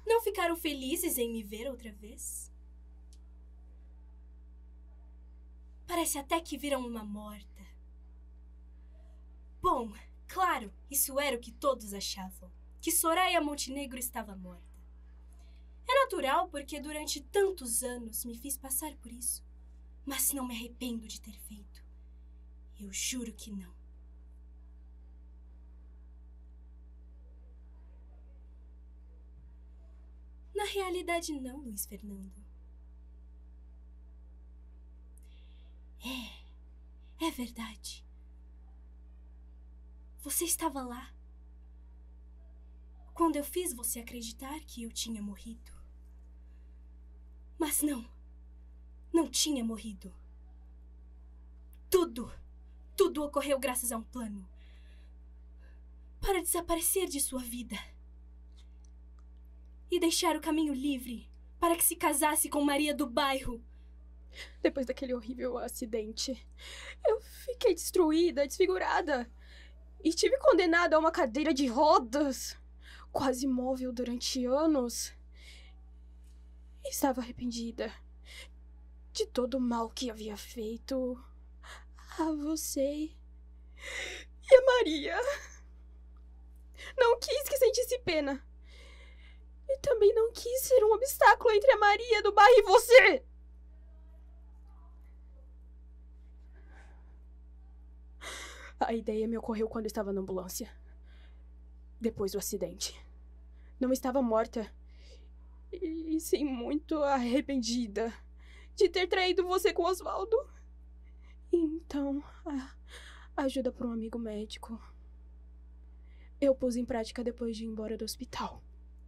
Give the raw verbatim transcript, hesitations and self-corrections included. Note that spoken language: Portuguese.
Não ficaram felizes em me ver outra vez? Parece até que viram uma morta. Bom, claro, isso era o que todos achavam, que Soraya Montenegro estava morta. É natural porque durante tantos anos me fiz passar por isso, mas não me arrependo de ter feito. Eu juro que não. Na realidade não, Luiz Fernando. É, é verdade. Você estava lá. Quando eu fiz você acreditar que eu tinha morrido. Mas não. Não tinha morrido. Tudo, tudo ocorreu graças a um plano. Para desaparecer de sua vida. E deixar o caminho livre para que se casasse com Maria do bairro. Depois daquele horrível acidente, eu fiquei destruída, desfigurada. E tive condenada a uma cadeira de rodas, quase imóvel durante anos. Estava arrependida de todo o mal que havia feito a você e a Maria. Não quis que sentisse pena. E também não quis ser um obstáculo entre a Maria do bairro e você. A ideia me ocorreu quando estava na ambulância. Depois do acidente. Não estava morta. E sim muito arrependida de ter traído você com Osvaldo. Então, a ajuda por um amigo médico eu pus em prática depois de ir embora do hospital.